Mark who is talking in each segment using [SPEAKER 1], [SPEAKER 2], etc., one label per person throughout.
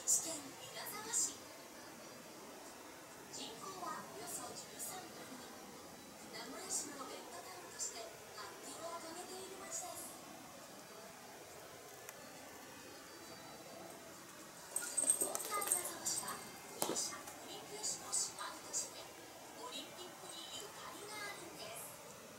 [SPEAKER 1] 知県稲沢市。人口はおよそ13万人。名古屋市のベッドタウンとして発展を遂げている町です。今回稲沢市はギリシャ・オリンピア市の姉妹都市でオリンピックにゆかりがあるんです。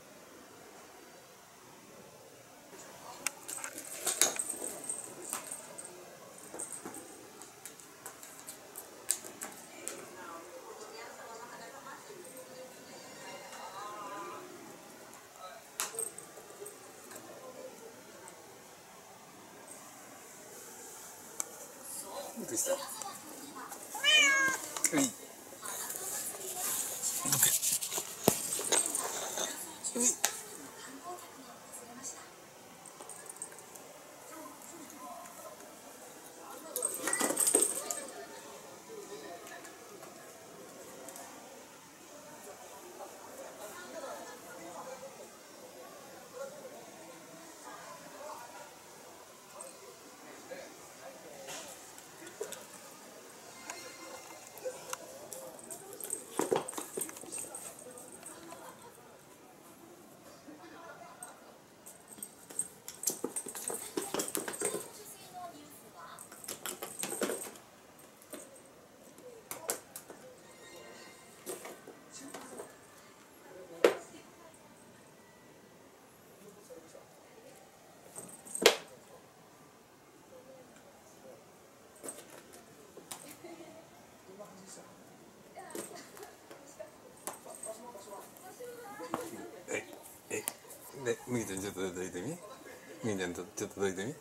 [SPEAKER 2] どうした？うい。で、みぎちゃんちょっとどいてみ。みぎちゃんちょっとどいてみ。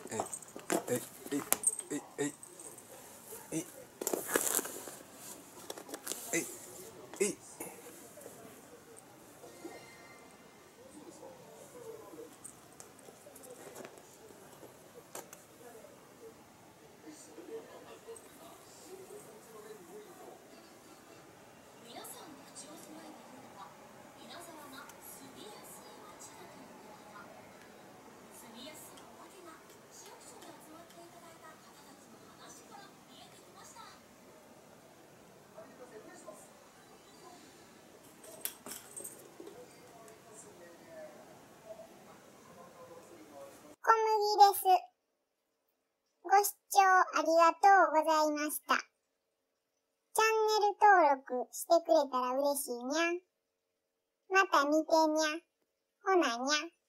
[SPEAKER 3] 小麦です。ご視聴ありがとうございました。チャンネル登録してくれたら嬉しいにゃ。また見てにゃ。ほなにゃ。